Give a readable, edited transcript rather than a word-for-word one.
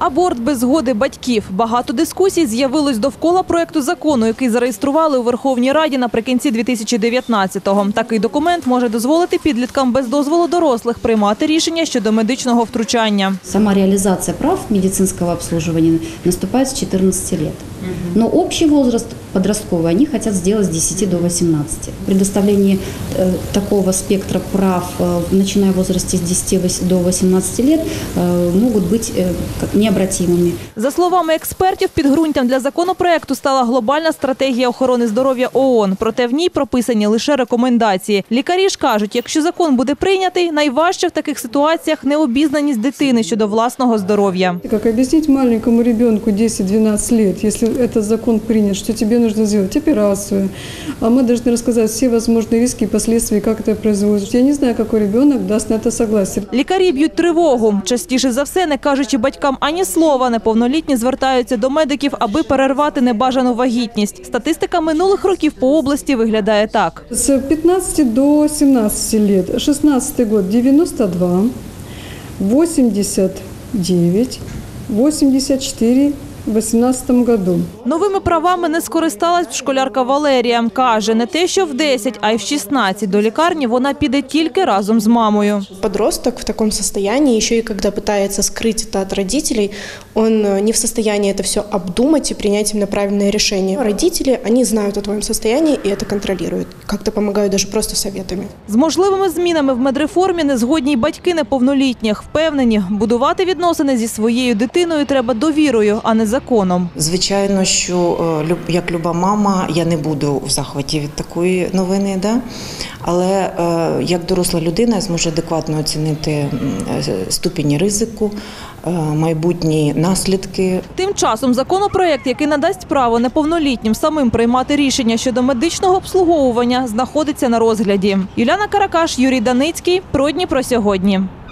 Аборт без згоди батьків. Багато дискусій з'явилось довкола проекту закону, який зареєстрували у Верховній Раді наприкінці 2019-го. Такий документ може дозволити підліткам без дозволу дорослих приймати рішення щодо медичного втручання. Сама реализация прав медицинского обслуживания наступает с 14 лет. Но общий возраст подростковый они хотят сделать с 10 до 18. Предоставление такого спектра прав, начиная в возрасте с 10 до 18 лет, могут быть необратимыми. За словами експертів, підґрунтям для законопроекту стала глобальна стратегія охорони здоров'я ООН. Проте в ній прописані лише рекомендації. Лікарі ж кажуть, якщо закон буде прийнятий, найважче в таких ситуаціях необізнаність дитини щодо власного здоров'я. Как объяснить маленькому ребенку 10-12 лет, если этот закон принят, что тебе нужно сделать операцию, а мы должны рассказать все возможные риски и последствия, как это производится. Я не знаю, какой ребенок даст на это согласие. Лікарі б'ють тривогу. Частіше за все, не кажучи батькам ані слова, неповнолітні звертаються до медиків, аби перервати небажану вагітність. Статистика минулих років по області виглядає так. С 15 до 17 лет, 16 год 92, 89, 84 в 2018 году. Новими правами не скористалась школярка Валерія. Каже, не те, що в 10, а й в 16 до лікарні вона піде тільки разом з мамою. Подросток в таком состоянии, еще и когда пытается скрыть это от родителей, он не в состоянии это все обдумать и принять именно правильное решение. Родители, они знают о твоем состоянии и это контролируют. Как-то помогают даже просто советами. З можливими змінами в медреформі незгодні й батьки неповнолітніх. Впевнені, будувати відносини зі своєю дитиною треба довірою, а не законом. Звичайно, що як люба мама, я не буду в захваті від такої новини, але як доросла людина зможу адекватно оцінити ступінь ризику, майбутні наслідки. Тим часом законопроект, який надасть право неповнолітнім самим приймати рішення щодо медичного обслуговування, знаходиться на розгляді. Юліана Каракаш, Юрій Даницький. Про Дніпро сьогодні.